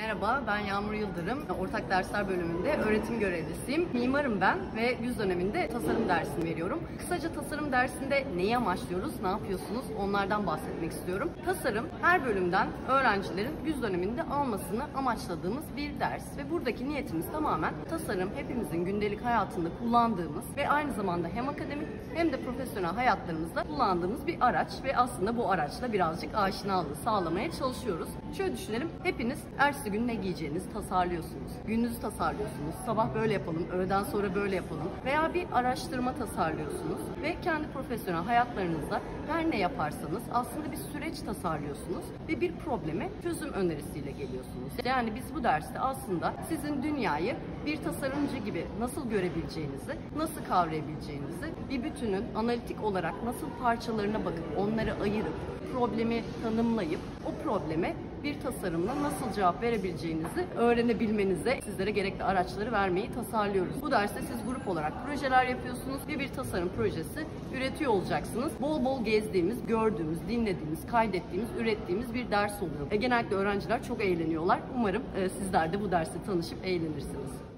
Merhaba, ben Yağmur Yıldırım. Ortak Dersler bölümünde öğretim görevlisiyim. Mimarım ben ve yüz döneminde tasarım dersini veriyorum. Kısaca tasarım dersinde neyi amaçlıyoruz, ne yapıyorsunuz onlardan bahsetmek istiyorum. Tasarım her bölümden öğrencilerin yüz döneminde almasını amaçladığımız bir ders ve buradaki niyetimiz tamamen tasarım hepimizin gündelik hayatında kullandığımız ve aynı zamanda hem akademik hem de profesyonel hayatlarımızda kullandığımız bir araç ve aslında bu araçla birazcık aşinalığı sağlamaya çalışıyoruz. Şöyle düşünelim, hepiniz ertesi gün ne giyeceğinizi tasarlıyorsunuz. Gününüzü tasarlıyorsunuz. Sabah böyle yapalım, öğleden sonra böyle yapalım veya bir araştırma tasarlıyorsunuz ve kendi profesyonel hayatlarınızda her ne yaparsanız aslında bir süreç tasarlıyorsunuz ve bir probleme çözüm önerisiyle geliyorsunuz. Yani biz bu derste aslında sizin dünyayı bir tasarımcı gibi nasıl görebileceğinizi, nasıl kavrayabileceğinizi, bir bütünün analitik olarak nasıl parçalarına bakıp onları ayırıp problemi tanımlayıp o probleme bir tasarımla nasıl cevap verebileceğinizi öğrenebilmenize sizlere gerekli araçları vermeyi tasarlıyoruz. Bu derste siz grup olarak projeler yapıyorsunuz ve bir tasarım projesi üretiyor olacaksınız. Bol bol gezdiğimiz, gördüğümüz, dinlediğimiz, kaydettiğimiz, ürettiğimiz bir ders oluyor. Genellikle öğrenciler çok eğleniyorlar. Umarım sizler de bu derste tanışıp eğlenirsiniz.